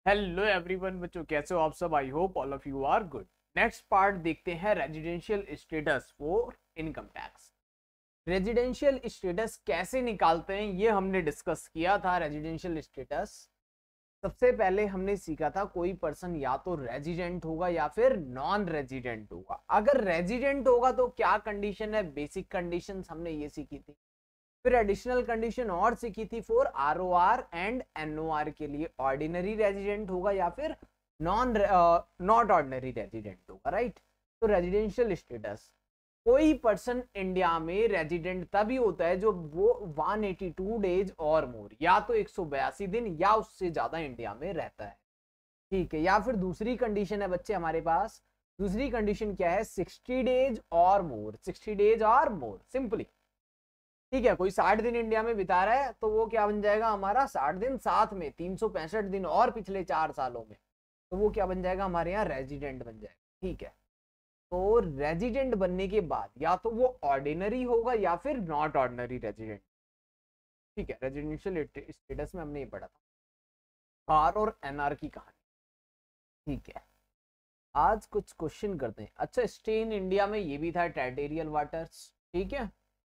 Hello everyone बच्चों, कैसे हो आप सब। I hope all of you are good. Next part देखते हैं residential status for income tax. Residential status कैसे निकालते हैं ये हमने डिस्कस किया था। रेजिडेंशियल स्टेटस सबसे पहले हमने सीखा था कोई पर्सन या तो रेजिडेंट होगा या फिर नॉन रेजिडेंट होगा। अगर रेजिडेंट होगा तो क्या कंडीशन है, बेसिक कंडीशंस हमने ये सीखी थी। फिर एडिशनल कंडीशन और सीखी थी फॉर आरओआर एंड एनओआर के लिए, ऑर्डिनरी रेजिडेंट होगा या फिर नॉट ऑर्डिनरी रेजिडेंट होगा, राइट। तो रेजिडेंशियल स्टेटस, कोई पर्सन इंडिया में रेजिडेंट तभी होता है जो वो 182 डेज और मोर, या तो 182 दिन या उससे ज्यादा इंडिया में रहता है, ठीक है। या फिर दूसरी कंडीशन है बच्चे हमारे पास, दूसरी कंडीशन क्या है, 60 डेज और मोर, 60 डेज और मोर सिंपली, ठीक है। कोई 60 दिन इंडिया में बिता रहा है तो वो क्या बन जाएगा हमारा 60 दिन, साथ में 365 दिन और पिछले 4 सालों में, तो वो क्या बन जाएगा हमारे यहाँ रेजिडेंट बन जाएगा, ठीक है। तो रेजिडेंट बनने के बाद या तो वो ऑर्डिनरी होगा या फिर नॉट ऑर्डिनरी रेजिडेंट, ठीक है। रेजिडेंशियल स्टेटस में हमने ये पढ़ा था आर और एनआर की कहानी, ठीक है। आज कुछ क्वेश्चन करते हैं। अच्छा, स्टे इन इंडिया में ये भी था, टेरिटोरियल वाटर्स, ठीक है।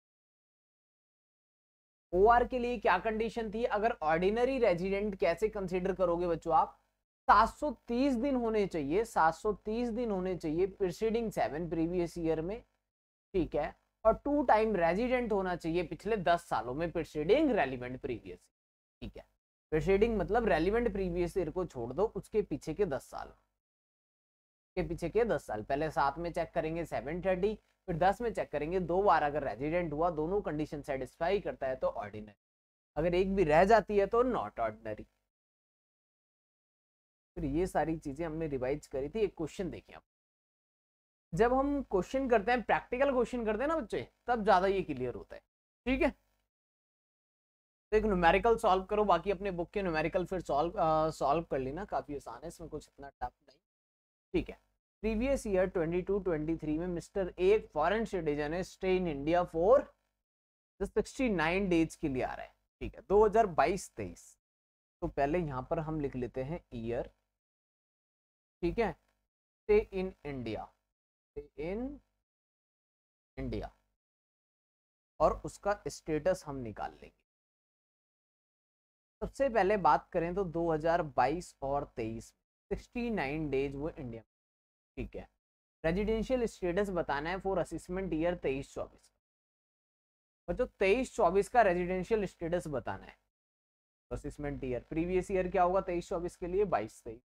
ओआर के लिए क्या कंडीशन थी, अगर ऑर्डिनरी रेजिडेंट कैसे कंसीडर करोगे बच्चों आप, 730 दिन होने चाहिए, 730 दिन होने चाहिए प्रीसीडिंग 7 प्रीवियस ईयर में, ठीक है। और 2 टाइम रेजिडेंट होना चाहिए पिछले 10 सालों में प्रीसीडिंग रेलिवेंट प्रीवियस, ठीक है। प्रीसीडिंग मतलब रेलिवेंट प्रीवियस ईयर को छोड़ दो, उसके पीछे के 10 साल, के पीछे के 10 साल। पहले 7 में चेक करेंगे 730, फिर 10 में चेक करेंगे 2 बार, अगर रेजिडेंट हुआ, दोनों कंडीशन सेटिस्फाई करता है तो ऑर्डिनरी, अगर एक भी रह जाती है तो नॉट ऑर्डिनरी। फिर ये सारी चीजें हमने रिवाइज करी थी। एक क्वेश्चन देखिए आप, जब हम क्वेश्चन करते हैं, प्रैक्टिकल क्वेश्चन करते हैं ना बच्चे, तब ज्यादा ये क्लियर होता है, ठीक है। तो एक न्यूमेरिकल सॉल्व करो, बाकी अपने बुक के न्यूमेरिकल फिर सॉल्व कर लेना, काफी आसान है, इसमें कुछ इतना टफ नहीं, ठीक है। प्रीवियस ईयर 22-23 में मिस्टर ए फॉरेन सिटीजन है, stay in India for 69 days के लिए आ रहा है, ठीक है। 2022-23, तो पहले यहां पर हम लिख लेते हैं ईयर, ठीक है। Stay in India, stay in India, और उसका स्टेटस हम निकाल लेंगे। सबसे पहले बात करें तो 2022 और 23 69 डेज वो इंडिया, ठीक है। रेजिडेंशियल स्टेटस बताना है फॉर असेसमेंट ईयर 23-24, और जो 23-24 का रेजिडेंशियल स्टेटस बताना है, असेसमेंट ईयर प्रीवियस ईयर क्या होगा 23-24 के लिए, 22-23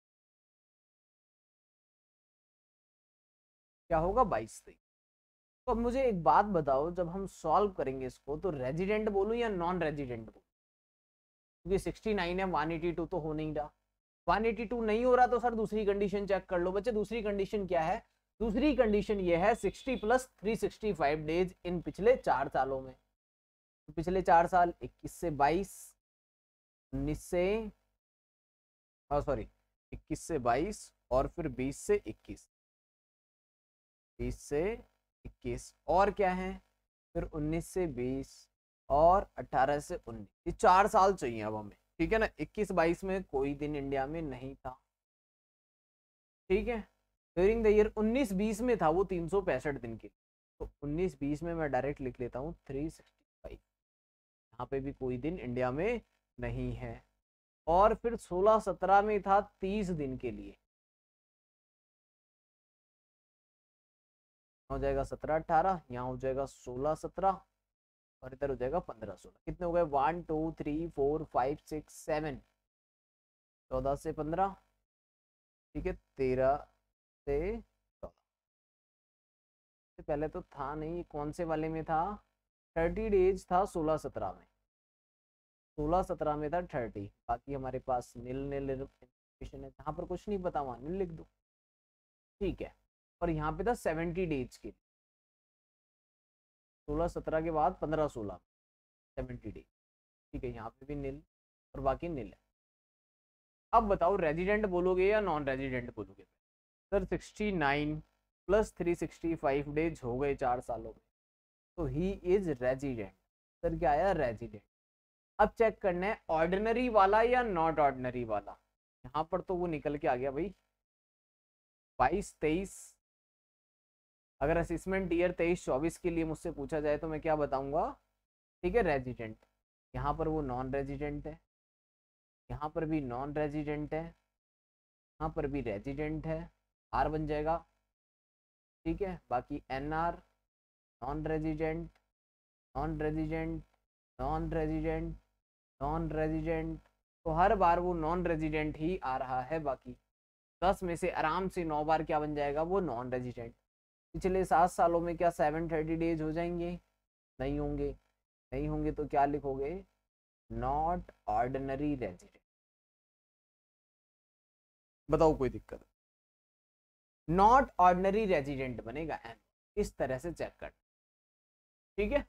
क्या होगा, 22-23। तो अब मुझे एक बात बताओ, जब हम सॉल्व करेंगे इसको तो रेजिडेंट बोलूं या नॉन रेजिडेंट बोलूं, क्योंकि 69 है, 182 तो हो नहीं रहा। 182 नहीं हो रहा तो सर दूसरी कंडीशन चेक कर लो बच्चे। दूसरी कंडीशन क्या है, दूसरी कंडीशन ये है 60 + 365 डेज इन पिछले 4 सालों में। तो पिछले 4 साल 21 से 22, 19 से सॉरी 21 से 22, और फिर 20 से 21, 20 से 21, और क्या है फिर 19 से 20 और 18 से 19, ये 4 साल चाहिए अब हमें, ठीक है ना। 21-22 में कोई दिन इंडिया में नहीं था, ठीक है। ड्यूरिंग द ईयर 19-20 में था वो 365 दिन के, तो 19-20 में मैं डायरेक्ट लिख लेता हूँ 365, यहाँ पे भी कोई दिन इंडिया में नहीं है। और फिर 16-17 में था 30 दिन के लिए, हो जाएगा 17-18, यहाँ हो जाएगा 16-17, और इधर हो जाएगा 15-16। कितने हो गए, 1 2 3 4 5 6 7, 14 से 15, ठीक है, 13 से 14 से पहले तो था नहीं, कौन से वाले में था, 30 डेज था 16-17 में, 16-17 में था 30, बाकी हमारे पास नील नील इन्फॉर्मेशन है, जहाँ पर कुछ नहीं पता वहाँ नील लिख दो, ठीक है। और यहाँ पे था 70 डेज के, 16-17 के बाद 15-16, 70 डेज, ठीक है, यहाँ पे भी नील और बाकी नील है। अब बताओ रेजिडेंट बोलोगे या नॉन रेजिडेंट बोलोगे, सर 69 + 365 डेज हो गए 4 सालों में, तो ही इज रेजिडेंट। सर क्या आया, रेजिडेंट। अब चेक करना है ऑर्डिनरी वाला या नॉट ऑर्डिनरी वाला, यहाँ पर तो वो निकल के आ गया भाई 22-23। अगर असेसमेंट ईयर 23-24 के लिए मुझसे पूछा जाए तो मैं क्या बताऊंगा, ठीक है, रेजिडेंट। यहाँ पर वो नॉन रेजिडेंट है, यहाँ पर भी नॉन रेजिडेंट है, यहाँ पर भी रेजिडेंट है, आर बन जाएगा, ठीक है। बाकी N R, non resident, non resident, non resident, non resident, तो हर बार वो नॉन रेजिडेंट ही आ रहा है। बाकी 10 में से आराम से 9 बार क्या बन जाएगा, वो नॉन रेजिडेंट। पिछले 7 सालों में क्या 730 डेज हो जाएंगे? नहीं होंगे। नहीं होंगे तो क्या लिखोगे, नॉट ऑर्डिनरी रेजिडेंट। बताओ कोई दिक्कत? नॉट ऑर्डिनरी रेजिडेंट बनेगा एन, इस तरह से चेक कर, ठीक है।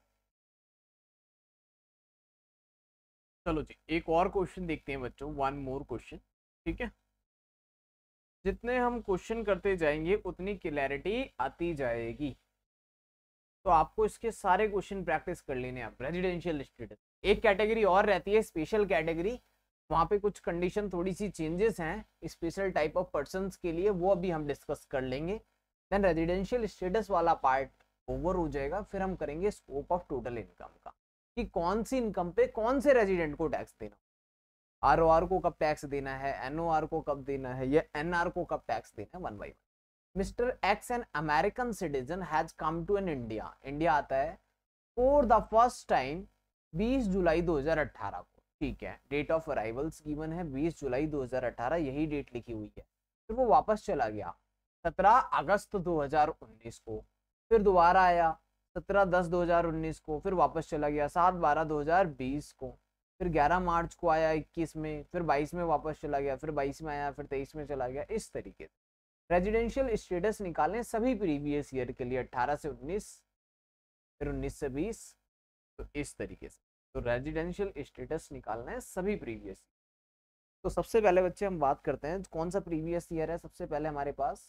चलो जी एक और क्वेश्चन देखते हैं बच्चों, वन मोर क्वेश्चन, ठीक है। जितने हम क्वेश्चन करते जाएंगे उतनी क्लैरिटी आती जाएगी, तो आपको इसके सारे क्वेश्चन प्रैक्टिस कर लेने हैं। आप रेजिडेंशियल स्टेटस, एक कैटेगरी और रहती है स्पेशल कैटेगरी, वहां पे कुछ कंडीशन थोड़ी सी चेंजेस हैं स्पेशल टाइप ऑफ पर्संस के लिए, वो अभी हम डिस्कस कर लेंगे। देन रेजिडेंशियल स्टेटस वाला पार्ट ओवर हो जाएगा, फिर हम करेंगे स्कोप ऑफ टोटल इनकम का, कि कौन सी इनकम पे कौन से रेजिडेंट को टैक्स देना, आरओआर को कब टैक्स देना है, एनओआर को कब देना है, या एनआर को कब टैक्स देना है, one by one. Mister X an American citizen has come to an India, India आता है फॉर द फर्स्ट टाइम 20 जुलाई 2018 को, ठीक है। डेट ऑफ अराइवल्स गिवन है 20 जुलाई 2018, यही डेट लिखी हुई है। फिर वो वापस चला गया 17 अगस्त 2019 को, फिर दोबारा आया 17/10/2019 को, फिर वापस चला गया 7/12/2020 को, फिर 11 मार्च को आया 21 में, फिर 22 में वापस चला गया, फिर 22 में आया, फिर 23 में चला गया। इस तरीके से रेजिडेंशियल स्टेटस निकालें सभी प्रीवियस ईयर के लिए, 18 से 19, फिर 19 से 20, तो इस तरीके से तो रेजिडेंशियल स्टेटस निकालना है सभी प्रीवियस। तो सबसे पहले बच्चे हम बात करते हैं कौन सा प्रीवियस ईयर है। सबसे पहले हमारे पास,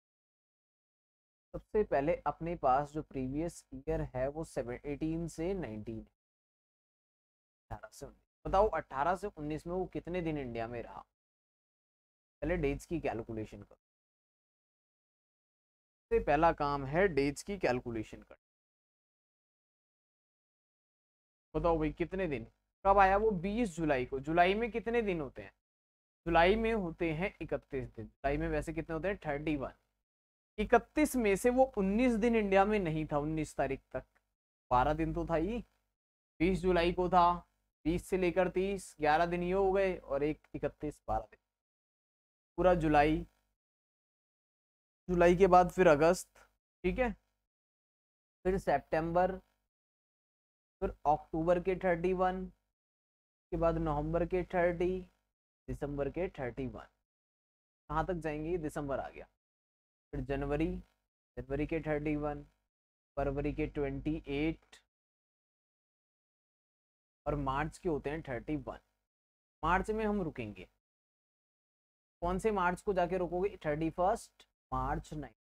सबसे पहले अपने पास जो प्रीवियस ईयर है वो 18 से 19, 18 से 19। बताओ 18 से 19 में वो कितने दिन इंडिया में रहा, पहले डेट्स की कैलकुलेशन करो। सबसे पहला काम है डेट्स की कैलकुलेशन कर। बताओ भाई कितने दिन, कब आया वो, 20 जुलाई को। जुलाई में कितने दिन होते हैं, जुलाई में होते हैं 31 दिन। जुलाई में वैसे कितने होते हैं, 31। 31 में से वो 19 दिन इंडिया में नहीं था, 19 तारीख तक 12 दिन तो था ही। 20 जुलाई को था, 20 से लेकर 30, 11 दिन ये हो गए, और एक 31, 12 दिन पूरा जुलाई। जुलाई के बाद फिर अगस्त, ठीक है, फिर सितंबर, फिर अक्टूबर के 31 के बाद नवंबर के 30, दिसंबर के 31। कहाँ तक जाएंगे, दिसंबर आ गया। फिर जनवरी, जनवरी के 31, फरवरी के 28, और मार्च के होते हैं 31। मार्च में हम रुकेंगे, कौन से मार्च को जाके रुकोगे, 31 मार्च 9,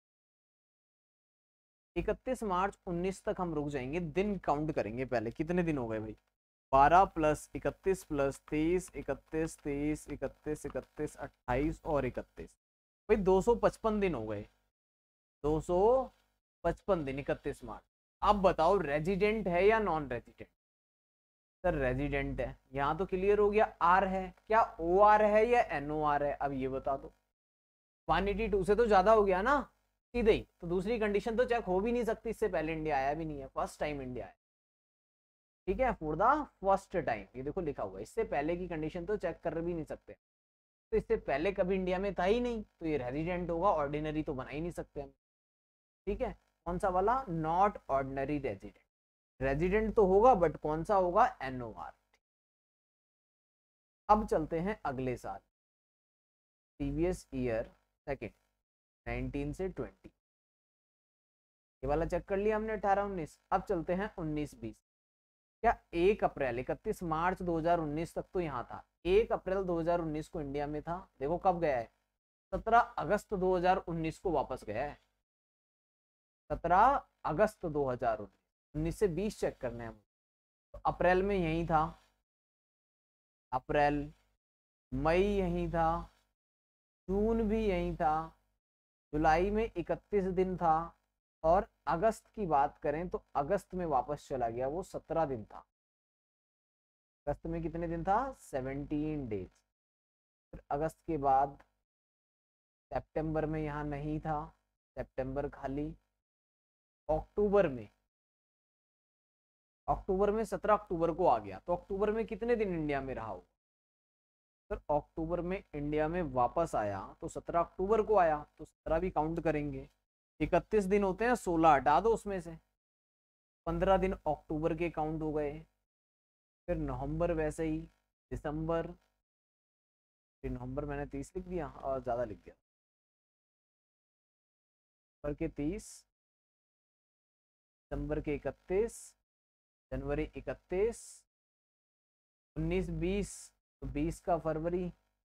31 मार्च 19 तक हम रुक जाएंगे। दिन काउंट करेंगे पहले, कितने दिन हो गए भाई, 12 + 31 + 23, 31, 23, 31, 31, 28 और 31, भाई 255 दिन हो गए, 255 दिन 31 मार्च। अब बताओ रेजिडेंट है या नॉन रेजिडेंट? सर रेजिडेंट है, यहाँ तो क्लियर हो गया। आर है, क्या ओ आर है या एन ओ आर है, अब ये बता दो। 182 से तो ज्यादा हो गया ना सीधे ही, तो दूसरी कंडीशन तो चेक हो भी नहीं सकती, इससे पहले इंडिया आया भी नहीं है, फर्स्ट टाइम इंडिया आया, ठीक है, फॉर द फर्स्ट टाइम, ये देखो लिखा हुआ है। इससे पहले की कंडीशन तो चेक कर भी नहीं सकते, तो इससे पहले कभी इंडिया में था ही नहीं, तो ये रेजिडेंट होगा, ऑर्डिनरी तो बना ही नहीं सकते हम, ठीक है। कौन सा वाला, नॉट ऑर्डिनरी रेजिडेंट। रेजिडेंट तो होगा बट कौन सा होगा, एनओआर। अब चलते हैं अगले साल, प्रीवियस ईयर सेकेंड, 19 से 20, ये वाला चेक कर लिया हमने 18-19। अब चलते हैं 19-20। क्या 1 अप्रैल 31 मार्च 2019 तक तो यहाँ था, 1 अप्रैल 2019 को इंडिया में था, देखो कब गया है, 17 अगस्त 2019 को वापस गया है, 17 अगस्त 2019। 19 से 20 चेक करने हैं, तो अप्रैल में यही था, अप्रैल, मई यही था, जून भी यही था, जुलाई में 31 दिन था, और अगस्त की बात करें तो अगस्त में वापस चला गया, वो 17 दिन था। अगस्त में कितने दिन था? 17 डेज। फिर अगस्त के बाद सितंबर में यहाँ नहीं था, सितंबर खाली। अक्टूबर में, अक्टूबर में 17 अक्टूबर को आ गया, तो अक्टूबर में कितने दिन इंडिया में रहा हो? सर अक्टूबर में इंडिया में वापस आया तो 17 अक्टूबर को आया, तो 17 भी काउंट करेंगे। 31 दिन होते हैं, 16 हटा दो उसमें से, 15 दिन अक्टूबर के काउंट हो गए। फिर नवंबर वैसे ही, दिसंबर, फिर नवंबर मैंने 30 लिख दिया और ज़्यादा लिख दिया, नवंबर के 30, दिसंबर के 31, जनवरी 31, 19 20, तो 20 का फरवरी,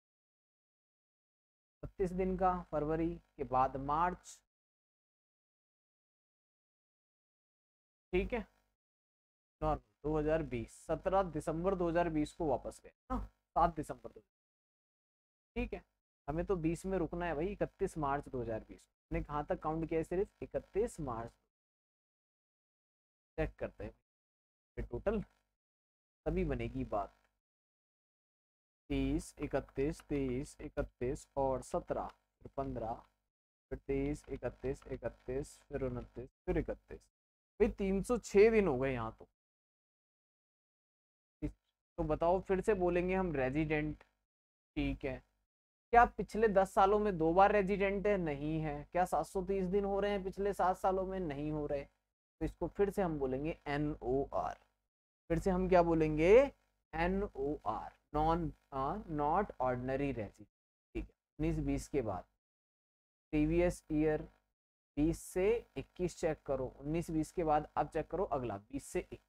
32 दिन का फरवरी के बाद मार्च। ठीक है, नॉर्मल 2020, 17 दिसंबर 2020 को वापस गए ना, 7 दिसंबर 2020। ठीक है, हमें तो 20 में रुकना है भाई, 31 मार्च 2020 ने कहाँ तक काउंट किया है? सिर्फ 31 मार्च। चेक करते हैं फिर टोटल, तभी बनेगी बात। 30 31 23 31 और 17, फिर 15, फिर 23 31 31, फिर 29, फिर 31, भाई 306 दिन हो गए यहाँ तो। तो बताओ, फिर से बोलेंगे हम रेजिडेंट। ठीक है, क्या पिछले 10 सालों में 2 बार रेजिडेंट है? नहीं है। क्या 730 दिन हो रहे हैं पिछले 7 सालों में? नहीं हो रहे। तो इसको फिर से हम बोलेंगे NOR। फिर से हम क्या बोलेंगे? NOR, non not ordinary resident. ठीक है, 19-20 के बाद प्रीवियस ईयर 20 से 21 चेक करो, 19-20 के बाद अब चेक करो अगला 20 से 21।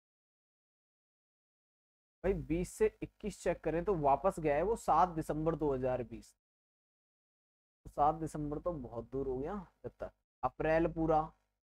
भाई 20 से 21 चेक करें तो वापस गया है वो 7 दिसंबर 2020। तो 7 दिसंबर तो बहुत दूर हो गया। जब तक अप्रैल पूरा,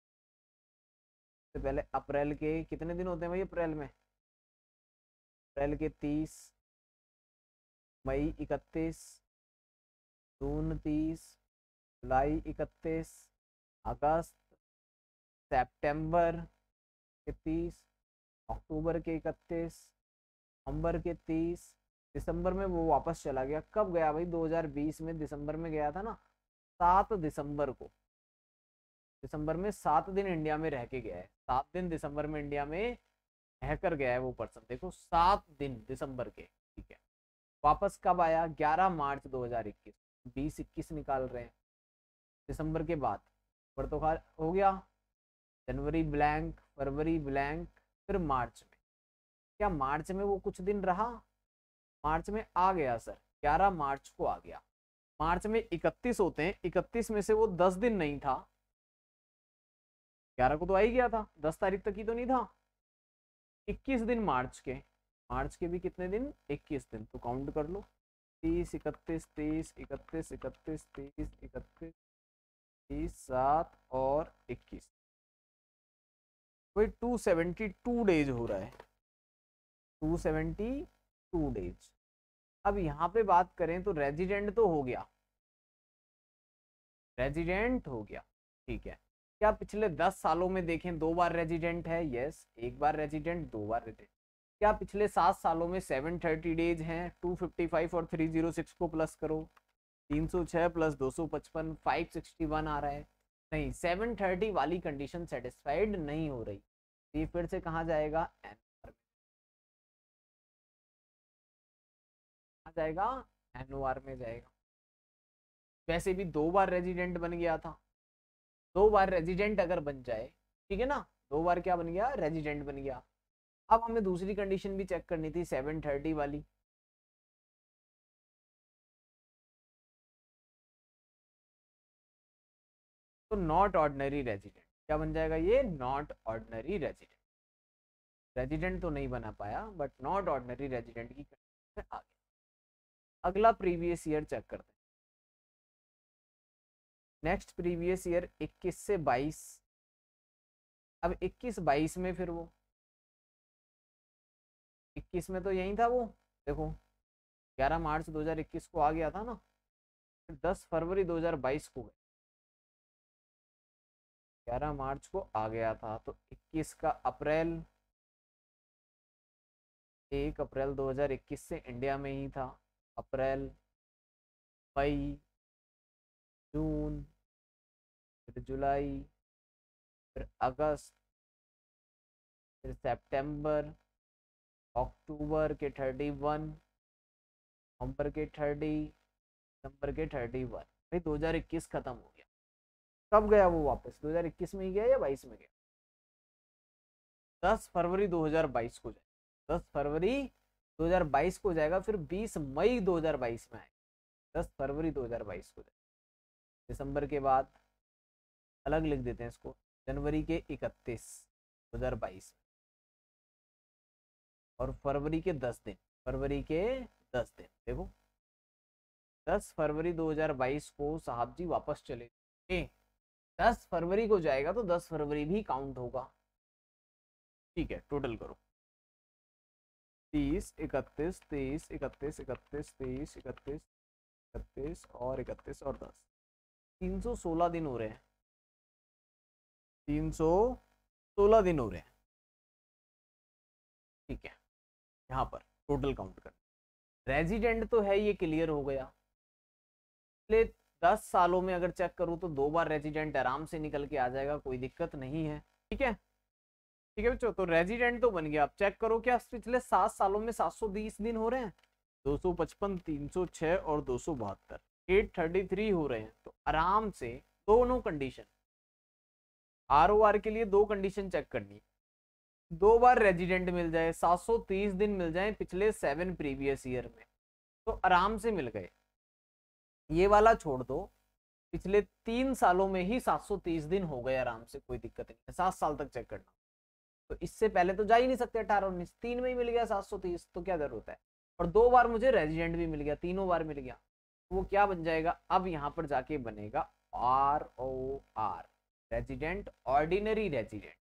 से पहले अप्रैल के कितने दिन होते हैं भाई अप्रैल में? अप्रैल के 30, मई 31, जून 30, जुलाई 31, अगस्त, सितंबर के 30, अक्टूबर के 31, नवंबर के 30, दिसंबर में वो वापस चला गया। कब गया भाई? 2020 में दिसंबर में गया था ना, 7 दिसंबर को। दिसंबर में 7 दिन इंडिया में रह के गया है, 7 दिन दिसंबर में इंडिया में रह कर गया है वो पर्सन। देखो 7 दिन दिसंबर के। ठीक है, वापस कब आया? 11 मार्च 2021। 20-21 निकाल रहे हैं दिसंबर के बाद, पर तो हो गया। जनवरी ब्लैंक, फरवरी ब्लैंक, फिर मार्च में। क्या मार्च में वो कुछ दिन रहा? मार्च में आ गया सर, 11 मार्च को आ गया। मार्च में 31 होते हैं, 31 में से वो 10 दिन नहीं था, 11 को तो आ ही गया था, 10 तारीख तक ही तो नहीं था। 21 दिन मार्च के, मार्च के भी कितने दिन? 21 दिन। तो काउंट कर लो, 30 31 30 31 31 30 31 30 7 और 21, वही 272 डेज हो रहा है, 272 डेज। अब यहाँ पे बात करें तो रेजिडेंट तो हो गया, रेजिडेंट हो गया। ठीक है, क्या पिछले 10 सालों में देखें 2 बार रेजिडेंट है? यस, 1 बार रेजिडेंट, 2 बार रेजिडेंट। क्या पिछले 7 सालों में 730 डेज हैं? 255 और 306 को प्लस करो, 306 प्लस 255, 561 आ रहा है। नहीं, 730 वाली कंडीशन सेटिस्फाइड नहीं हो रही। ये फिर से कहाँ जाएगा? कहाँ जाएगा? NOR में जाएगा। वैसे भी 2 बार रेजिडेंट बन गया था, 2 बार रेजिडेंट अगर बन जाए, ठीक है ना, 2 बार क्या बन गया? रेजिडेंट बन गया। अब हमें दूसरी कंडीशन भी चेक करनी थी, 730 वाली। तो नॉट ऑर्डिनरी रेजिडेंट क्या बन जाएगा? ये नॉट ऑर्डिनरी रेजिडेंट। रेजिडेंट तो नहीं बना पाया, बट नॉट ऑर्डिनरी रेजिडेंट की कंडीशन में आ गया। अगला प्रीवियस ईयर चेक करते हैं। नेक्स्ट प्रीवियस ईयर 21 से 22। अब 21-22 में फिर वो 21 में तो यही था वो, देखो 11 मार्च 2021 को आ गया था ना, फिर 10 फरवरी 2022 को गया, 11 मार्च को आ गया था, तो 21 का अप्रैल, 1 अप्रैल 2021 से इंडिया में ही था। अप्रैल, मई, जून, फिर जुलाई, फिर अगस्त, फिर सितंबर, अक्टूबर के 31, नवंबर के 30, दिसंबर के 31। भाई 2021 खत्म हो गया। कब गया वो वापस? 2021 में ही गया या 22 में गया? 10 फरवरी 2022 को जाएगा, 10 फरवरी 2022 को जाएगा, फिर 20 मई 2022 में आएगा, 10 फरवरी 2022 को जाएगा। दिसंबर के बाद अलग लिख देते हैं इसको, जनवरी के 31 2022, और फरवरी के 10 दिन, फरवरी के 10 दिन। देखो 10 फरवरी 2022 को साहब जी वापस चले गए, 10 फरवरी को जाएगा तो 10 फरवरी भी काउंट होगा। ठीक है, टोटल करो, 30, 31, 30, 31, 31, 30, 31, 31 और 31 और 10, 316 दिन हो रहे हैं, 316 दिन हो रहे हैं। ठीक है, यहाँ पर टोटल काउंट कर, रेजिडेंट तो है, ये क्लियर हो गया। पिछले 10 सालों में अगर चेक करूँ तो 2 बार रेजिडेंट आराम से निकल के आ जाएगा, कोई दिक्कत नहीं है। ठीक है, ठीक है बच्चों, तो रेजिडेंट तो बन गया। आप चेक करो क्या पिछले 7 सालों में 720 दिन हो रहे हैं, 255, 306 और 272, 833 हो रहे हैं। तो आराम से दोनों कंडीशन, ROR के लिए 2 कंडीशन चेक करनी, 2 बार रेजिडेंट मिल जाए, 730 दिन मिल जाए पिछले 7 प्रीवियस ईयर में, तो आराम से मिल गए। ये वाला छोड़ दो, पिछले 3 सालों में ही 730 दिन हो गए आराम से, कोई दिक्कत नहीं है, 7 साल तक चेक करना। तो इससे पहले तो जा ही नहीं सकते 18, 19, 3 में ही मिल गया 730, तो क्या जरूरत है। और 2 बार मुझे रेजिडेंट भी मिल गया, तीनों बार मिल गया, तो वो क्या बन जाएगा, अब यहाँ पर जाके बनेगा ROR, रेजिडेंट, ऑर्डिनरी रेजिडेंट।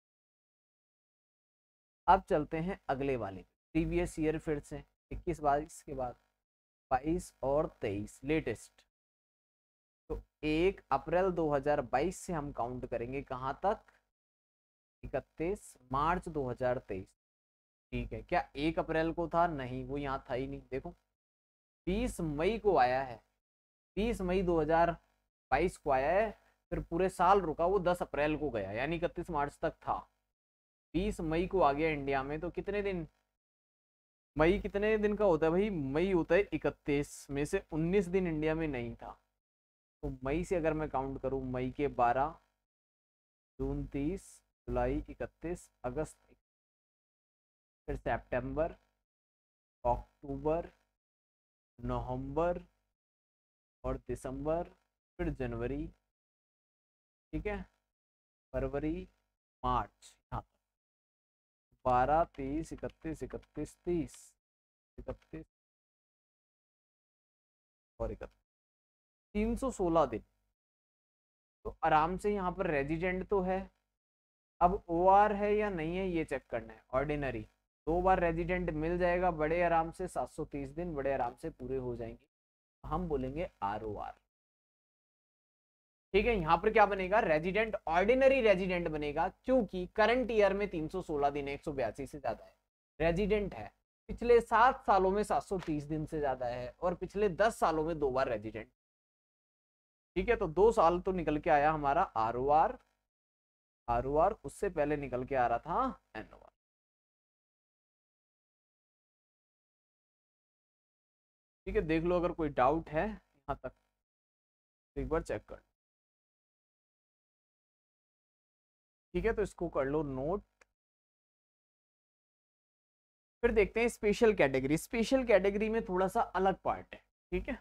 अब चलते हैं अगले वाले, प्रीवियस ईयर, फिर से 21, 22 के बाद 22 और 23 लेटेस्ट। तो 1 अप्रैल 2022 से हम काउंट करेंगे कहाँ तक, 31 मार्च 2023। ठीक है, क्या 1 अप्रैल को था? नहीं, वो यहाँ था ही नहीं। देखो 20 मई को आया है, 20 मई 2022 को आया है, फिर पूरे साल रुका, वो 10 अप्रैल को गया, यानी 31 मार्च तक था। 20 मई को आ गया इंडिया में, तो कितने दिन, मई कितने दिन का होता है भाई? मई होता है 31, में से 19 दिन इंडिया में नहीं था। तो मई से अगर मैं काउंट करूं, मई के 12, जून 30, जुलाई 31, अगस्त, फिर सितंबर, अक्टूबर, नवंबर और दिसंबर, फिर जनवरी, ठीक है, फरवरी, मार्च, यहाँ 12, 30, 31, 31, 30, 31 और 31, 316 दिन। तो आराम से यहाँ पर रेजिडेंट तो है, अब OR है या नहीं है ये चेक करना है। ऑर्डिनरी 2 बार रेजिडेंट मिल जाएगा बड़े आराम से, 730 दिन बड़े आराम से पूरे हो जाएंगे, हम बोलेंगे ROR। ठीक है, यहाँ पर क्या बनेगा, रेजिडेंट, ऑर्डिनरी रेजिडेंट बनेगा, क्योंकि करंट ईयर में 316 दिन 182 से ज्यादा है, रेजिडेंट है। पिछले 7 सालों में 730 दिन से ज्यादा है, और पिछले 10 सालों में 2 बार रेजिडेंट। ठीक है, तो 2 साल तो निकल के आया हमारा ROR, उससे पहले निकल के आ रहा था NOR। ठीक है, देख लो अगर कोई डाउट है यहाँ तक, एक बार चेक कर। ठीक है, तो इसको कर लो नोट। फिर देखते हैं स्पेशल कैटेगरी। स्पेशल कैटेगरी में थोड़ा सा अलग पार्ट है। ठीक है,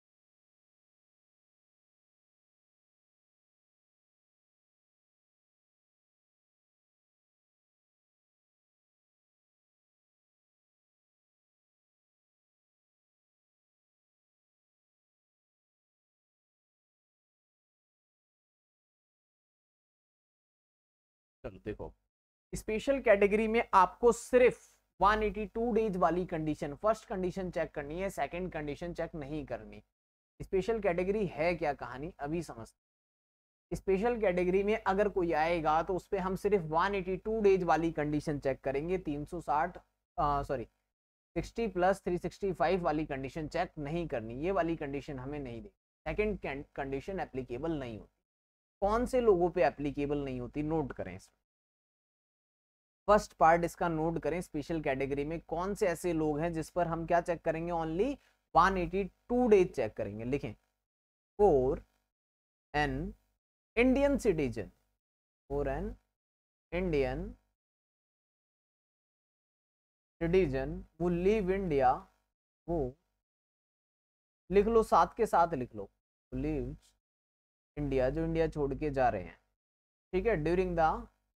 चलो देखो, स्पेशल कैटेगरी में आपको सिर्फ 182 डेज वाली कंडीशन, फर्स्ट कंडीशन चेक करनी है, सेकंड कंडीशन चेक नहीं करनी। स्पेशल कैटेगरी है क्या कहानी अभी समझते। स्पेशल कैटेगरी में अगर कोई आएगा तो उस पर हम सिर्फ 182 डेज वाली कंडीशन चेक करेंगे, 360 सॉरी 60 प्लस 365 वाली कंडीशन चेक नहीं करनी, ये वाली कंडीशन हमें नहीं दी। सेकंड कंडीशन एप्लीकेबल नहीं होती। कौन से लोगों पे एप्लीकेबल नहीं होती, नोट करें इसमें। फर्स्ट पार्ट इसका नोट करें, स्पेशल कैटेगरी में कौन से ऐसे लोग हैं जिस पर हम क्या चेक करेंगे, ओनली 182 डेज चेक करेंगे। लिखें, for an Indian citizen, for an Indian citizen who leave India, वो लिख लो, साथ के साथ लिख लो, लिव्स इंडिया, जो इंडिया छोड़ के जा रहे हैं, ठीक है, during the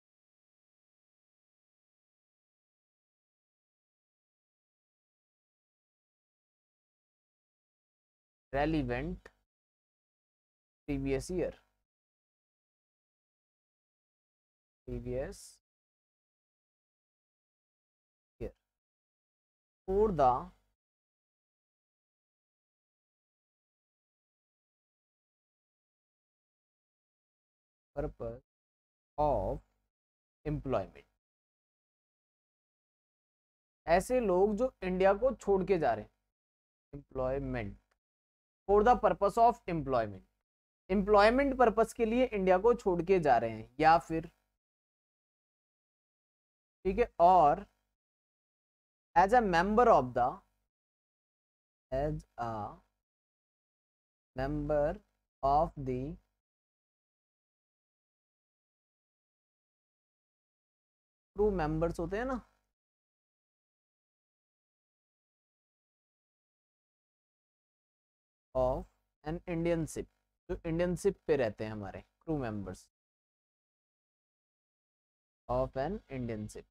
relevant previous year, previous year, for the purpose of employment. ऐसे लोग जो इंडिया को छोड़ के जा रहे हैं, employment, for the purpose of employment, employment purpose के लिए इंडिया को छोड़ के जा रहे हैं, या फिर ठीक है, और as a member of the, as a member of the crew members होते हैं ना, ऑफ एन इंडियन शिप, जो इंडियन शिप पे रहते हैं हमारे crew members of an Indian ship.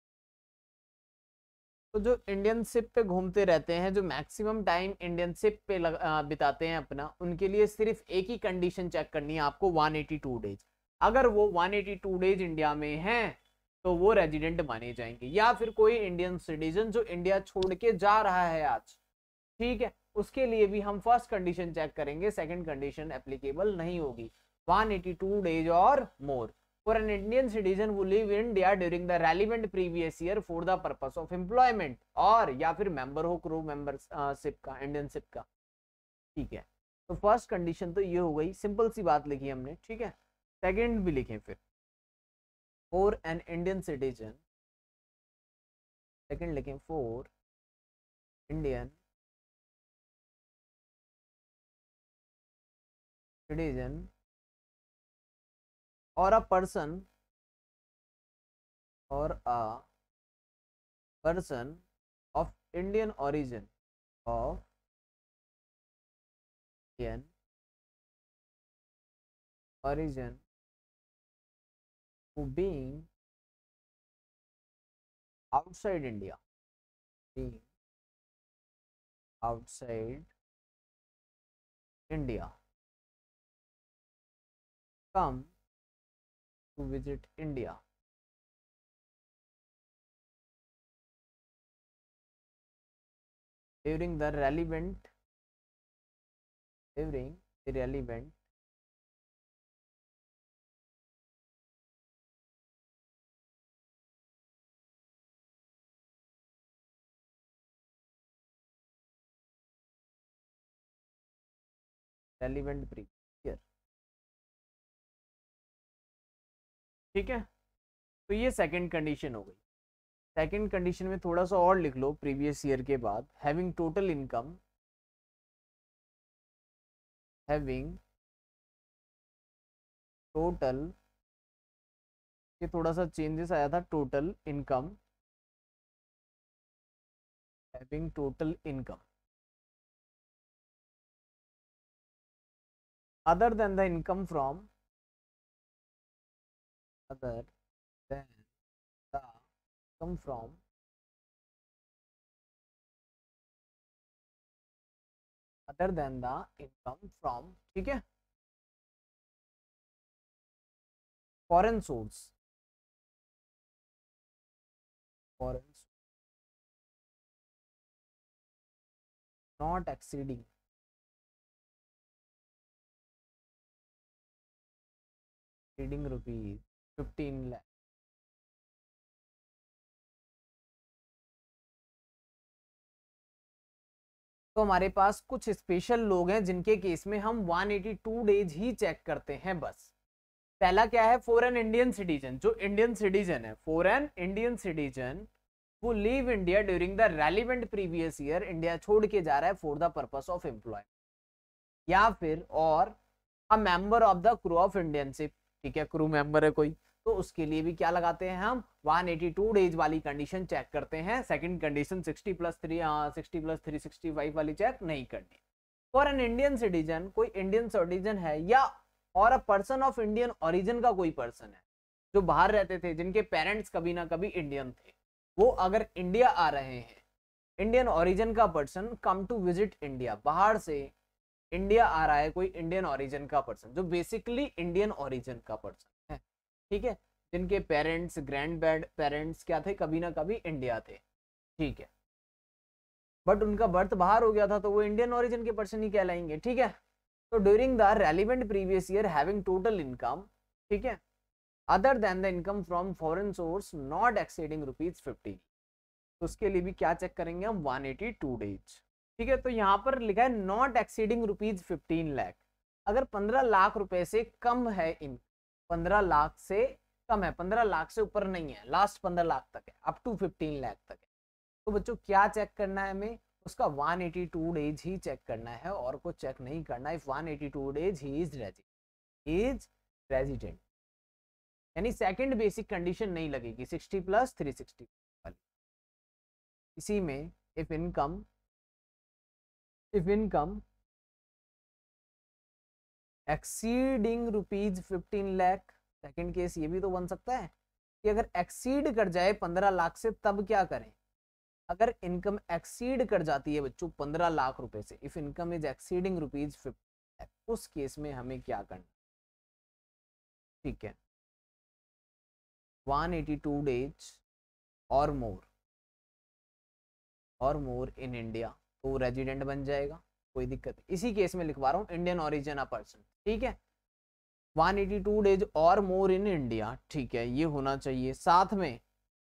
तो जो इंडियन शिप पे घूमते रहते हैं, जो मैक्सिमम टाइम इंडियन शिप पे बिताते हैं अपना, उनके लिए सिर्फ एक ही कंडीशन चेक करनी है आपको, 182 डेज। अगर वो 182 डेज इंडिया में हैं तो वो रेजिडेंट माने जाएंगे, या फिर कोई इंडियन सिटीजन जो इंडिया छोड़ के जा रहा है आज, ठीक है, उसके लिए भी हम फर्स्ट कंडीशन चेक करेंगे, सेकंड कंडीशन एप्लीकेबल नहीं होगी, 182 डेज और मोर for an Indian citizen who live in India during the relevant previous year for the purpose of employment, और या फिर मेंबर हो क्रू मेंबरशिप का, इंडियन शिप का, ठीक है। तो फर्स्ट कंडीशन तो ये हो गई, सिंपल सी बात लिखी हमने, ठीक है। सेकंड भी लिखें फिर, for an Indian citizen, second लिखें, फॉर इंडियन सिटीजन और अ पर्सन, और a person of Indian origin, of Indian origin who being outside India, being outside India, come to visit India during the relevant, during the relevant relevant previous year, ठीक है। तो ये second condition हो गई। Second condition में थोड़ा सा और लिख लो, प्रीवियस ईयर के बाद having total income, having total, ये थोड़ा सा चेंजेस आया था, total income, having total income other than the income from, other than the income from, other than the income from, ठीक है, foreign source, foreign not exceeding exceeding rupees 15 lakh. तो हमारे पास कुछ स्पेशल लोग हैं जिनके केस में हम 182 डेज ही चेक करते हैं बस। पहला क्या है, फॉरेन इंडियन सिटीजन। जो इंडियन सिटीजन है, foreign Indian citizen who leave India during the relevant previous year, India छोड़ के जा रहा है for the purpose of employment, या फिर और a member of the crew of Indian ship. ठीक है, क्रू मेंबर है कोई, तो उसके लिए भी क्या लगाते हैं हम, 182 डेज वाली कंडीशन चेक करते हैं। सेकंड कंडीशन 60+365 वाली चेक नहीं करनी। फॉर एन इंडियन सिटीजन, कोई इंडियन सिटीजन है या और a person of Indian origin का कोई पर्सन है जो बाहर रहते थे, जिनके पेरेंट्स कभी ना कभी इंडियन थे, वो अगर इंडिया आ रहे हैं, इंडियन ओरिजिन का person come to visit India, बाहर से इंडिया आ रहा है कोई इंडियन ओरिजिन का पर्सन जो बेसिकली इंडियन ओरिजिन का पर्सन है, ठीक है, जिनके पेरेंट्स ग्रैंड पेरेंट्स क्या थे, कभी ना कभी इंडिया थे, ठीक है, बट उनका बर्थ बाहर हो गया था, तो वो इंडियन ओरिजिन के पर्सन ही कहलाएंगे। ठीक है, तो during the relevant previous year having total income, ठीक है, other than the income from foreign source not exceeding ₹50, तो उसके लिए भी क्या चेक करेंगे हम, 182 डेज। ठीक है, तो यहाँ पर लिखा है नॉट एक्सीडिंग ₹15 लाख। अगर 15 लाख रुपए से कम है, इन 15 लाख से कम है, 15 लाख से ऊपर नहीं है, लास्ट 15 लाख तक है, अप टू 15 लाख तक है, तो बच्चों क्या चेक करना है हमें, उसका 182 डेज ही चेक करना है और कुछ चेक नहीं करना है। 182 डेज ही इज रेजिडेंट, यानी सेकंड बेसिक कंडीशन नहीं लगेगी 60+360 वाली। इसी में if income exceeding ₹15 lakh, second case ये भी तो बन सकता है कि अगर एक्सीड कर जाए 15 लाख से तब क्या करें। अगर इनकम एक्सीड कर जाती है बच्चों 15 लाख रुपए से, if income is exceeding ₹15 lakh, उस केस में हमें क्या करना, ठीक है, 182 डेज और मोर इन इंडिया, तो रेजिडेंट बन जाएगा, कोई दिक्कत नहीं। इसी केस में लिखवा रहा हूँ इंडियन ओरिजिन अ पर्सन, ठीक है, 182 डेज और मोर इन इंडिया, ठीक है, ये होना चाहिए। साथ में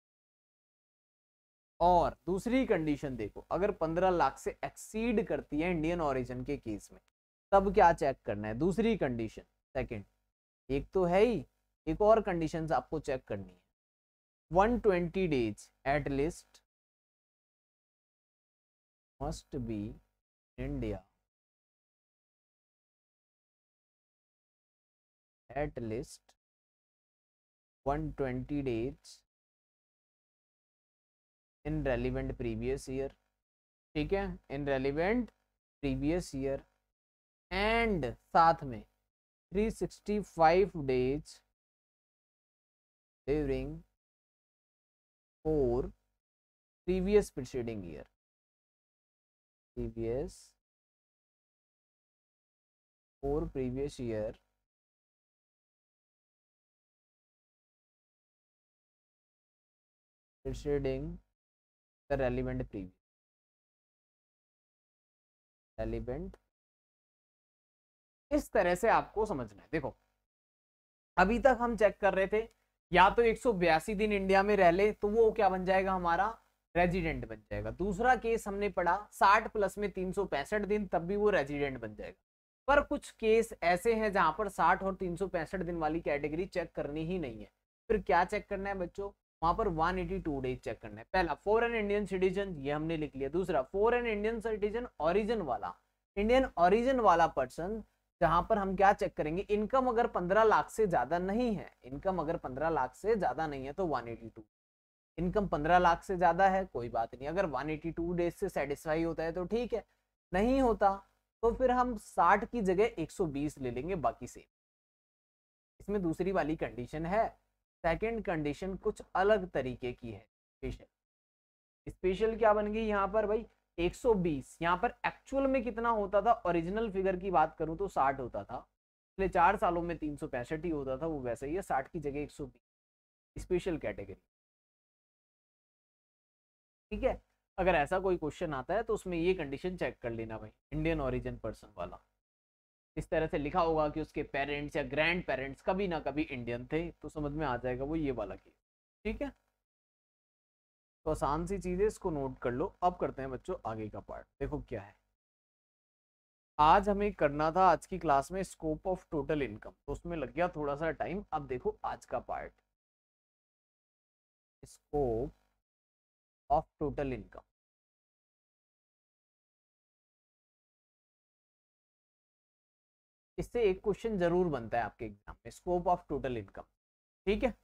और दूसरी कंडीशन देखो, अगर 15 लाख से एक्सीड करती है इंडियन ओरिजिन के केस में, तब क्या चेक करना है, दूसरी कंडीशन, सेकंड, एक तो है ही, एक और कंडीशन आपको चेक करनी है, 120 days at least must be India at least 120 days in relevant previous year, ठीक है, in relevant previous year, and साथ में 365 days during four previous preceding year, previous year preceding the relevant इस तरह से आपको समझना है। देखो अभी तक हम चेक कर रहे थे, या तो 182 दिन इंडिया में रह ले तो वो क्या बन जाएगा, हमारा रेजिडेंट बन जाएगा। दूसरा केस हमने पढ़ा 60 प्लस में 365 दिन, तब भी वो रेजिडेंट बन जाएगा। पर कुछ केस ऐसे हैं जहां पर 60 और 365 दिन वाली कैटेगरी चेक करनी ही नहीं है, फिर क्या चेक करना है बच्चों, वहां पर 182 डेज चेक करना है। पहला फॉरेन इंडियन सिटीजन, ये हमने लिख लिया। दूसरा फॉरेन इंडियन सिटीजन ओरिजिन वाला, इंडियन ओरिजिन वाला पर्सन, जहां पर हम क्या चेक करेंगे, इनकम अगर 15 लाख से ज्यादा नहीं है, इनकम अगर 15 लाख से ज्यादा नहीं है तो 182, इनकम 15 लाख से ज्यादा है कोई बात नहीं, अगर 182 डेज से सेटिस्फाई होता है तो ठीक है, नहीं होता तो फिर हम 60 की जगह 120 ले लेंगे, बाकी से। इसमें दूसरी वाली कंडीशन है, सेकंड कंडीशन कुछ अलग तरीके की है। स्पेशल क्या बन गई यहाँ पर भाई, 120, यहाँ पर एक्चुअल में कितना होता था, ओरिजिनल फिगर की बात करूं तो 60 होता था, पिछले 4 सालों में 365 ही होता था, वो वैसे ही है, 60 की जगह 120 स्पेशल कैटेगरी, ठीक है। अगर ऐसा कोई क्वेश्चन आता है तो उसमें ये कंडीशन चेक कर लेना भाई, इंडियन ओरिजिन पर्सन वाला, इस तरह से लिखा होगा कि उसके पेरेंट्स या ग्रैंड पेरेंट्स कभी ना कभी इंडियन थे, तो समझ में आ जाएगा वो ये वाला केस। ठीक है, तो आसान सी चीज है, इसको नोट कर लो। अब करते हैं बच्चों आगे का पार्ट। देखो क्या है, आज हमें करना था आज की क्लास में स्कोप ऑफ टोटल इनकम, तो उसमें लग गया थोड़ा सा टाइम। अब देखो आज का part, scope of total income. इससे एक क्वेश्चन जरूर बनता है आपके एग्जाम में, स्कोप ऑफ टोटल इनकम। ठीक है,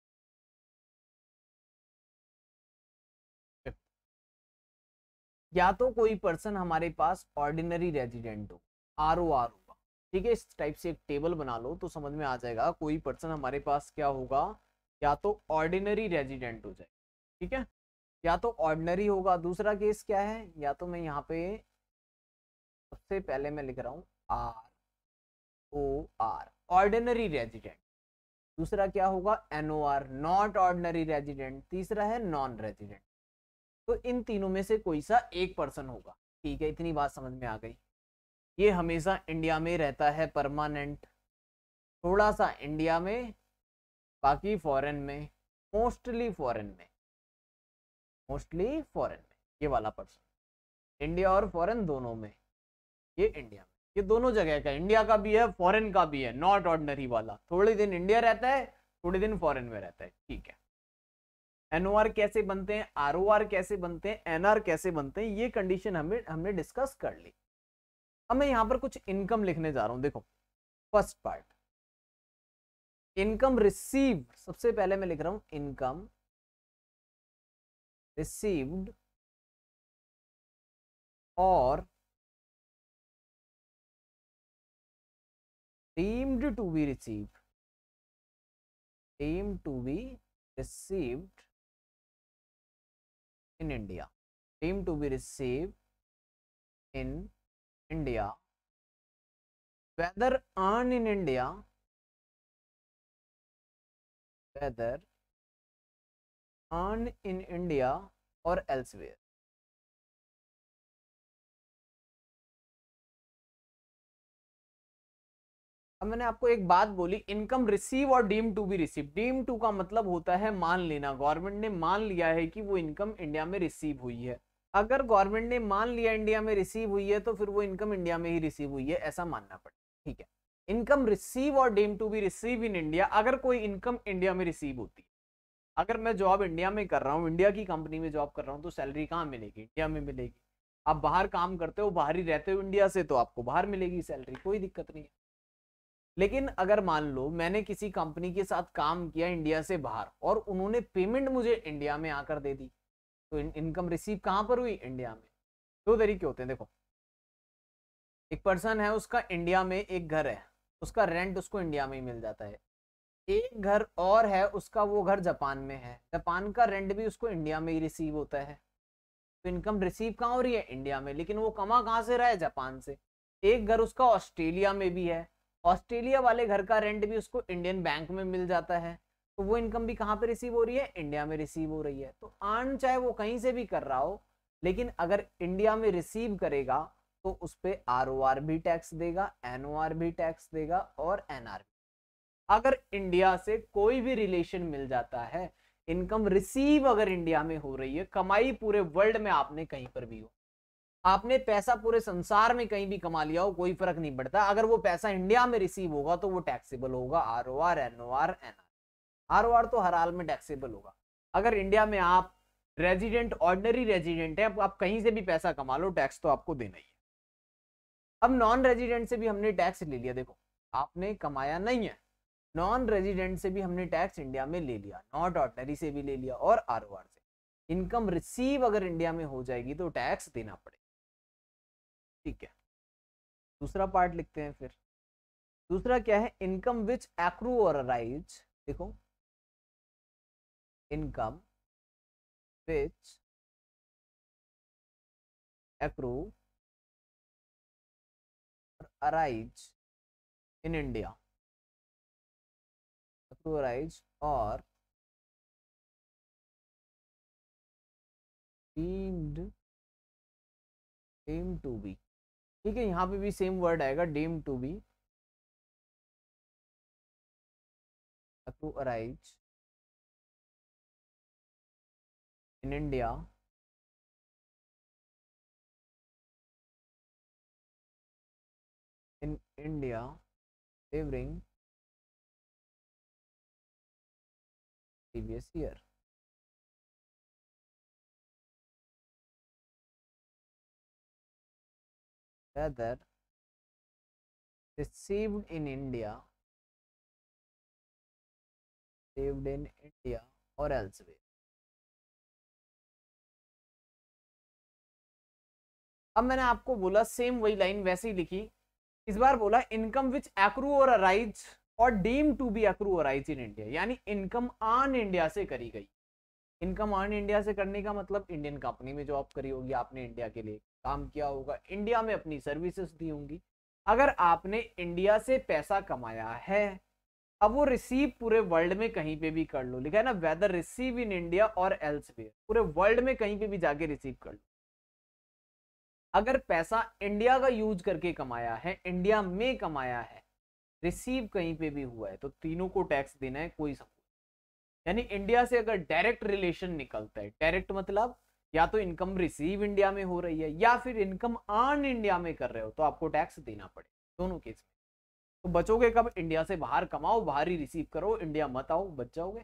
या तो कोई पर्सन हमारे पास ऑर्डिनरी रेजिडेंट हो, आर ओ आर होगा। ठीक है, इस टाइप से एक टेबल बना लो तो समझ में आ जाएगा। कोई पर्सन हमारे पास क्या होगा, या तो ऑर्डिनरी रेजिडेंट हो जाए, ठीक है, या तो ऑर्डिनरी होगा। दूसरा केस क्या है, या तो मैं यहाँ पे सबसे पहले मैं लिख रहा हूँ R O R, ordinary resident. दूसरा क्या होगा, N O R, not ordinary resident. तीसरा है नॉन रेजिडेंट। तो इन तीनों में से कोई सा एक पर्सन होगा। ठीक है, इतनी बात समझ में आ गई। ये हमेशा इंडिया में रहता है परमानेंट, थोड़ा सा इंडिया में, बाकी फॉरेन में, मोस्टली फॉरेन में, मोस्टली फॉरेन में। ये वाला पर्सन इंडिया और फॉरेन दोनों में, ये इंडिया में, ये दोनों जगह का, इंडिया का भी है फॉरेन का भी है। नॉट ऑर्डिनरी वाला थोड़े दिन इंडिया रहता है, थोड़े दिन फॉरेन में रहता है। ठीक है, एनओआर कैसे बनते हैं, आरओआर कैसे बनते हैं, एनआर कैसे बनते हैं, ये कंडीशन हमने डिस्कस कर ली। अब मैं यहाँ पर कुछ इनकम लिखने जा रहा हूँ। देखो फर्स्ट पार्ट, इनकम रिसीव। सबसे पहले मैं लिख रहा हूं इनकम रिसीव्ड और deemed to be received, deemed to be received in India, deemed to be received in India, whether earned in India, whether earned in India or elsewhere। अब मैंने आपको एक बात बोली, इनकम रिसीव और deem to be receive. Deem to का मतलब होता है मान लेना, गवर्नमेंट ने मान लिया है कि वो इनकम इंडिया में रिसीव हुई है। अगर गवर्नमेंट ने मान लिया इंडिया में रिसीव हुई है, तो फिर वो इनकम इंडिया में ही रिसीव हुई है, ऐसा मानना पड़ेगा। ठीक है, इनकम रिसीव और deem to be receive in India. अगर कोई इनकम इंडिया में रिसीव होती है, अगर मैं जॉब इंडिया में कर रहा हूँ, इंडिया की कंपनी में जॉब कर रहा हूँ, तो सैलरी कहाँ मिलेगी, इंडिया में मिलेगी। आप बाहर काम करते हो, बाहर ही रहते हो इंडिया से, तो आपको बाहर मिलेगी सैलरी, कोई दिक्कत नहीं है। लेकिन अगर मान लो मैंने किसी कंपनी के साथ काम किया इंडिया से बाहर, और उन्होंने पेमेंट मुझे इंडिया में आकर दे दी, तो इनकम रिसीव कहां पर हुई, इंडिया में। दो तरीके होते हैं। देखो, एक पर्सन है, उसका इंडिया में एक घर है, उसका रेंट उसको इंडिया में ही मिल जाता है। एक घर और है उसका, वो घर जापान में है, जापान का रेंट भी उसको इंडिया में ही रिसीव होता है। तो इनकम रिसीव कहाँ हो रही है, इंडिया में, लेकिन वो कमा कहाँ से रहा है, जापान से। एक घर उसका ऑस्ट्रेलिया में भी है, ऑस्ट्रेलिया वाले घर का रेंट भी उसको इंडियन बैंक में मिल जाता है। तो वो इनकम भी कहाँ पे रिसीव हो रही है, इंडिया में रिसीव हो रही है। तो अर्न चाहे वो कहीं से भी कर रहा हो, लेकिन अगर इंडिया में रिसीव करेगा तो उस पर आरओआर भी टैक्स देगा, एनओआर भी टैक्स देगा, और एनआर। अगर इंडिया से कोई भी रिलेशन मिल जाता है, इनकम रिसीव अगर इंडिया में हो रही है, कमाई पूरे वर्ल्ड में आपने कहीं पर भी हो, आपने पैसा पूरे संसार में कहीं भी कमा लिया हो, कोई फर्क नहीं पड़ता, अगर वो पैसा इंडिया में रिसीव होगा तो वो टैक्सेबल होगा। ROR, NOR, NR. आरओआर तो हर हाल में टैक्सेबल होगा। अगर इंडिया में आप रेजिडेंट, ऑर्डिनरी रेजिडेंट है, आप कहीं से भी पैसा कमा लो, टैक्स तो आपको देना ही है। अब नॉन रेजिडेंट से भी हमने टैक्स ले लिया। देखो, आपने कमाया नहीं है, नॉन रेजिडेंट से भी हमने टैक्स इंडिया में ले लिया, नॉट ऑर्डिनरी से भी ले लिया, और आरओआर से। इनकम रिसीव अगर इंडिया में हो जाएगी तो टैक्स देना पड़ेगा। ठीक है, दूसरा पार्ट लिखते हैं फिर। दूसरा क्या है, इनकम विच एक्रू और अराइज। देखो, इनकम विच एक्रू और arise in India, accrue arise और deemed deemed to be। ठीक है, यहाँ पे भी सेम वर्ड आएगा, deem to be to arise in India during previous year. Whether received in India, or elsewhere. अब मैंने आपको बोला सेम वही लाइन वैसे ही लिखी, इस बार बोला इनकम विच एक्रू और अराइज और deem to be accrue arise in India, यानी इनकम ऑन इंडिया से करी गई। इनकम ऑन इंडिया से करने का मतलब इंडियन कंपनी में जॉब करी होगी आपने, इंडिया के लिए काम किया होगा, इंडिया में अपनी सर्विसेज दी होंगी। अगर आपने इंडिया से पैसा कमाया है, अब वो रिसीव पूरे वर्ल्ड में कहीं पे भी कर लो, लिखा है ना वेदर रिसीव इन इंडिया और एल्सवेयर, पूरे वर्ल्ड में कहीं पे भी जाके रिसीव कर लो। अगर पैसा इंडिया का यूज करके कमाया है, इंडिया में कमाया है, रिसीव कहीं पे भी हुआ है, तो तीनों को टैक्स देना है, कोई समझ। यानी इंडिया से अगर डायरेक्ट रिलेशन निकलता है, डायरेक्ट मतलब या तो इनकम रिसीव इंडिया में हो रही है या फिर इनकम अर्न इंडिया में कर रहे हो, तो आपको टैक्स देना पड़े दोनों केस में। तो बचोगे कब? इंडिया से बाहर कमाओ, बाहर ही रिसीव करो, इंडिया मत आओ, बच जाओगे।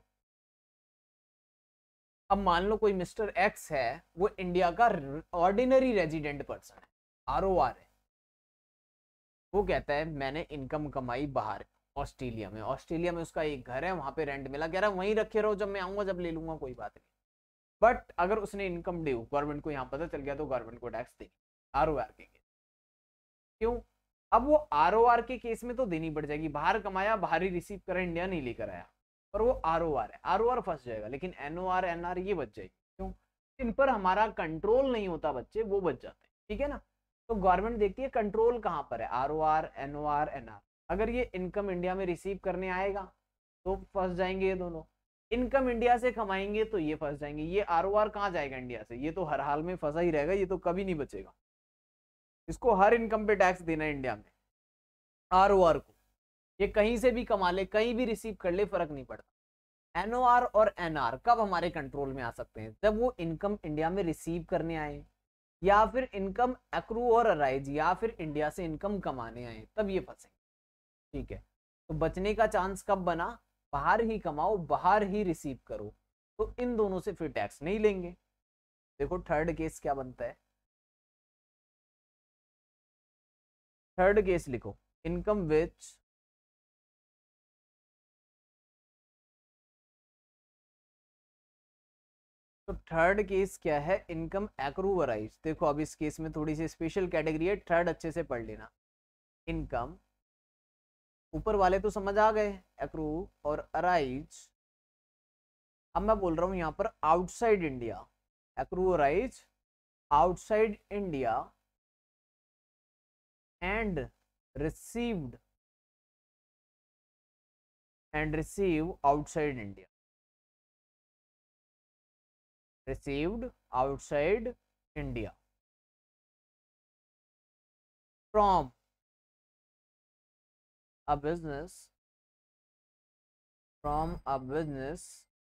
अब मान लो कोई मिस्टर एक्स है, वो इंडिया का ऑर्डिनरी रेजिडेंट पर्सन है, ROR है, वो कहता है मैंने इनकम कमाई बाहर ऑस्ट्रेलिया में, ऑस्ट्रेलिया में उसका एक घर है, वहां पे रेंट मिला, कह रहा है वहीं रखे रहो, जब मैं आऊंगा जब ले लूंगा, कोई बात नहीं। बट अगर उसने इनकम ड्यू गवर्नमेंट को यहाँ पता चल गया, तो गवर्नमेंट को टैक्स देनी ROR के केस। क्यों? अब वो ROR के केस में तो देनी पड़ जाएगी, बाहर कमाया, बाहर ही रिसीव करा, इंडिया नहीं लेकर आया, पर वो ROR है, ROR फंस जाएगा, लेकिन NOR NR ये बच जाएगी। क्यों? इन पर हमारा कंट्रोल नहीं होता बच्चे, वो बच जाते हैं, ठीक है ना। तो गवर्नमेंट देखती है कंट्रोल कहाँ पर है, ROR NOR NR। अगर ये इनकम इंडिया में रिसीव करने आएगा तो फंस जाएंगे ये दोनों, इनकम इंडिया से कमाएंगे तो ये फंस जाएंगे। ये ROR कहाँ जाएगा इंडिया से? ये तो हर हाल में फंसा ही रहेगा, ये तो कभी नहीं बचेगा। इसको हर इनकम पे टैक्स देना है इंडिया में, ROR को। ये कहीं से भी कमा ले, कहीं भी रिसीव कर ले, फर्क नहीं पड़ता। NOR और NR कब हमारे कंट्रोल में आ सकते हैं? जब वो इनकम इंडिया में रिसीव करने आए, या फिर इनकम एक्रू और अराइज, या फिर इंडिया से इनकम कमाने आए, तब ये फंसेंगे। ठीक है, तो बचने का चांस कब बना? बाहर ही कमाओ, बाहर ही रिसीव करो, तो इन दोनों से फिर टैक्स नहीं लेंगे। देखो थर्ड केस क्या बनता है, थर्ड केस लिखो, इनकम विच तो थर्ड केस क्या है? Income accrue arise. देखो अब इस केस में थोड़ी सी स्पेशल कैटेगरी है, थर्ड अच्छे से पढ़ लेना। इनकम ऊपर वाले तो समझ आ गए, एक्रू और अराइज। अब मैं बोल रहा हूं यहां पर outside India, accrue arise outside India and received receive outside India, received outside India from a business, from a business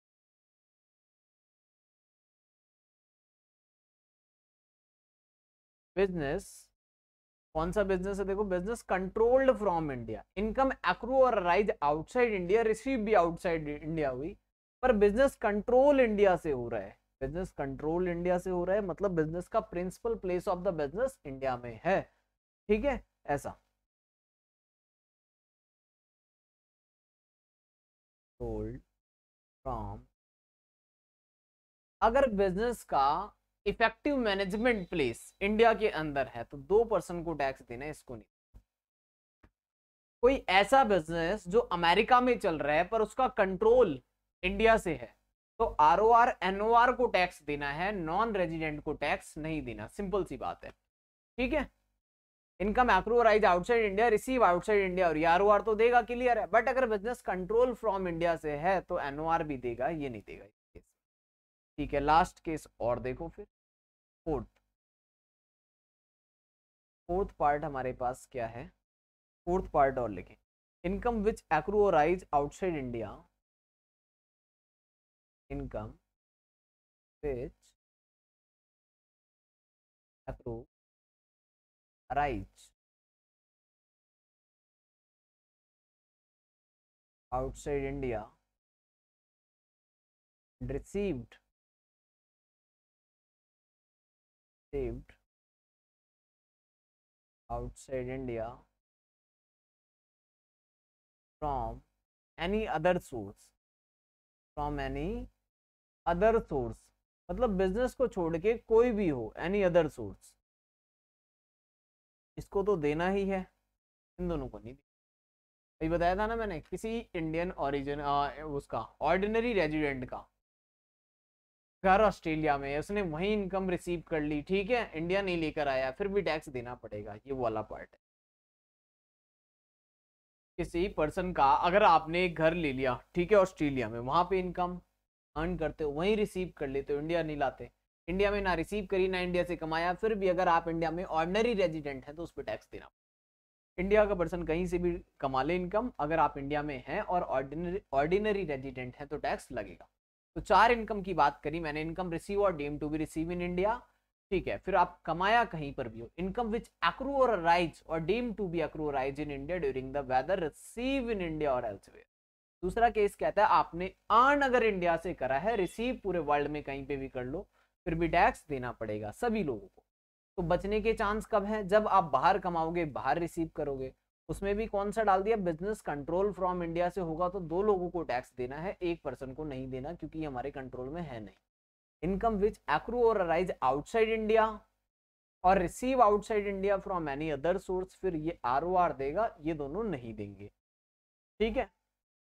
कौन सा बिजनेस है? देखो business controlled from India. Income accrue और राइज आउटसाइड इंडिया, रिसीव भी outside India हुई, पर business control India से हो रहा है। बिजनेस कंट्रोल इंडिया से हो रहा है मतलब बिजनेस का principal place of the business India में है, ठीक है ऐसा। कंट्रोल्ड फ्रॉम, अगर बिजनेस का इफेक्टिव मैनेजमेंट प्लेस इंडिया के अंदर है तो 2% को टैक्स देना है, इसको नहीं। कोई ऐसा बिजनेस जो अमेरिका में चल रहा है पर उसका कंट्रोल इंडिया से है, तो ROR NOR को टैक्स देना है, नॉन रेजिडेंट को टैक्स नहीं देना, सिंपल सी बात है, ठीक है। Income accrue rise outside India, receive outside India, और ROR तो देगा, क्लियर है। बट अगर बिजनेस कंट्रोल फ्रॉम इंडिया से है तो NOR भी देगा, ये नहीं देगा, ठीक है। लास्ट केस और देखो फिर, फोर्थ, फोर्थ पार्ट हमारे पास क्या है, फोर्थ पार्ट और लिखें, इनकम विच एक्रू और rise outside India, income which accrue rise outside India received outside India from any other source, मतलब बिजनेस को छोड़ के कोई भी हो, एनी अदर सोर्स, इसको तो देना ही है, इन दोनों को नहीं। अभी बताया था ना मैंने, किसी इंडियन ओरिजिन उसका ऑर्डिनरी रेजिडेंट का घर ऑस्ट्रेलिया में है, उसने वही इनकम रिसीव कर ली, ठीक है, इंडिया नहीं लेकर आया, फिर भी टैक्स देना पड़ेगा, ये वो वाला पार्ट है। किसी पर्सन का अगर आपने एक घर ले लिया, ठीक है, ऑस्ट्रेलिया में, वहां पे इनकम अर्न करते हो, वहीं रिसीव कर लेते हो, इंडिया नहीं लाते, इंडिया में ना रिसीव करी ना इंडिया से कमाया, फिर भी अगर आप इंडिया में ऑर्डिनरी रेजिडेंट हैं तो उस पर टैक्स देना। इंडिया का पर्सन कहीं से भी कमा ले इनकम, अगर आप इंडिया में हैं और ऑर्डिनरी रेजिडेंट हैं तो टैक्स लगेगा। तो 4 इनकम की बात करी मैंने, इनकम रिसीव और deem to be receive in India, ठीक है, फिर आप कमाया कहीं पर भी हो, इनकम विच एक्रू और राइज और deem to be accrue rise in India during the whether receive in India और एल्सवेयर। दूसरा केस कहता है आपने अर्न अगर इंडिया से करा है, रिसीव पूरे वर्ल्ड में कहीं पे भी कर लो, फिर भी टैक्स देना पड़ेगा सभी लोगों को। तो बचने के चांस कब है, जब आप बाहर कमाओगे, बाहर रिसीव करोगे, उसमें भी कौन सा डाल दिया, बिजनेस कंट्रोल फ्रॉम इंडिया से होगा तो 2 लोगों को टैक्स देना है, एक पर्सन को नहीं देना क्योंकि हमारे कंट्रोल में है नहीं। इनकम विच एक्रू और अराइज आउटसाइड इंडिया और receive outside India from any other source, फिर ये ROR देगा, ये दोनों नहीं देंगे, ठीक है।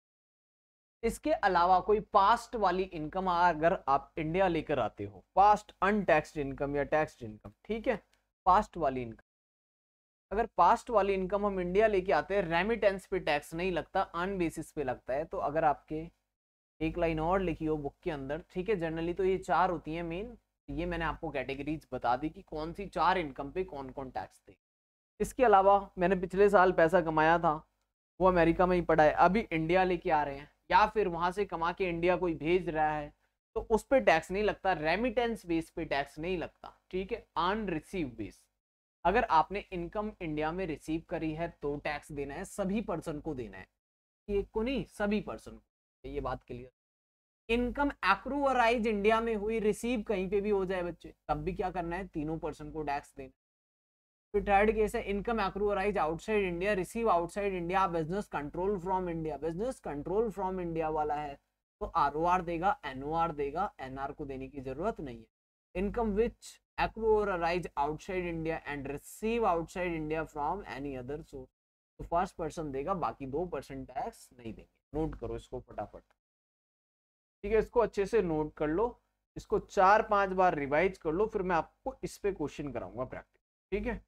इसके अलावा कोई पास्ट वाली इनकम अगर आप इंडिया लेकर आते हो, पास्ट अनटैक्स्ड इनकम या टैक्स्ड इनकम, ठीक है, पास्ट वाली इनकम, अगर पास्ट वाली इनकम हम इंडिया लेके आते हैं, रेमिटेंस पे टैक्स नहीं लगता, अर्न बेसिस पे लगता है। तो अगर आपके एक लाइन और लिखी हो बुक के अंदर, ठीक है, जनरली तो ये 4 होती है मेन, ये मैंने आपको कैटेगरीज बता दी कि कौन सी 4 इनकम पे कौन कौन टैक्स दे। इसके अलावा मैंने पिछले साल पैसा कमाया था, वो अमेरिका में ही पड़ा है, अभी इंडिया लेके आ रहे हैं, या फिर वहां से कमा के इंडिया कोई भेज रहा है, तो उस पर टैक्स नहीं लगता, रेमिटेंस बेस पे टैक्स नहीं लगता, ठीक है, अर्न रिसीव बेस। अगर आपने इनकम इंडिया में रिसीव करी है तो टैक्स देना है, सभी पर्सन को देना है, एक को नहीं, सभी पर्सन को, ये बात क्लियर। इनकम एक्रू और राइज इंडिया में हुई, रिसीव कहीं पे भी हो जाए बच्चे, तब भी क्या करना है, तीनों पर्सन को टैक्स देना। फिर थर्ड केस है इनकम एक्रू और rise outside India, receive outside India, business control from India, business control from India वाला है तो ROR देगा, NOR देगा, NR को देने की जरूरत नहीं है। इनकम विच एक्रू और arise outside India and receive outside India from any other source, तो फर्स्ट पर्सन देगा, बाकी 2% टैक्स नहीं देंगे। नोट करो इसको फटाफट, ठीक है, इसको अच्छे से नोट कर लो, इसको 4-5 बार रिवाइज कर लो, फिर मैं आपको इस पे क्वेश्चन कराऊंगा प्रैक्टिस, ठीक है।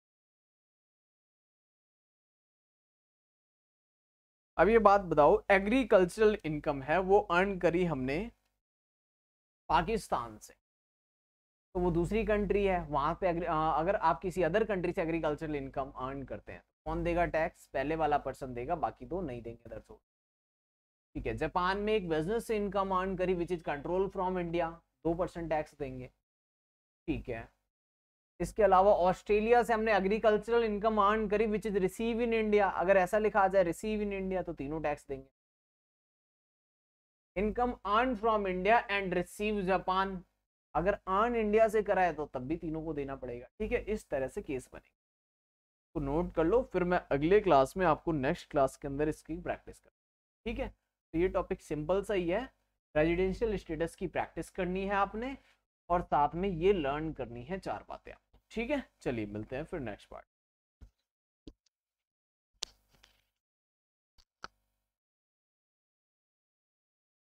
अब ये बात बताओ, एग्रीकल्चरल इनकम है वो अर्न करी हमने पाकिस्तान से, तो वो दूसरी कंट्री है, वहां पे अगर आप किसी अदर कंट्री से एग्रीकल्चरल इनकम अर्न करते हैं तो कौन देगा टैक्स, पहले वाला पर्सन देगा, बाकी 2 नहीं देंगे अदर सोर्स, ठीक है। जापान में एक बिजनेस से इनकम अर्न करी which is control from India, 2% tax देंगे, ठीक है। इसके अलावा ऑस्ट्रेलिया से हमने एग्रीकल्चरल इनकम अर्न करी which is receive in India, अगर ऐसा लिखा आ जाए रिसीव इन इंडिया तो तीनों टैक्स देंगे। Income earn from India and receive Japan, अगर अर्न इंडिया से कराए तो तब भी तीनों को देना पड़ेगा, ठीक है। इस तरह से केस बनेगा, तो नोट कर लो, फिर मैं अगले क्लास में आपको नेक्स्ट क्लास के अंदर इसकी प्रैक्टिस कर, ठीक है। तो ये टॉपिक सिंपल सा ही है, रेजिडेंशियल स्टेटस की प्रैक्टिस करनी है आपने और साथ में ये लर्न करनी है 4 बातें आपको, ठीक है। चलिए मिलते हैं फिर नेक्स्ट पार्ट।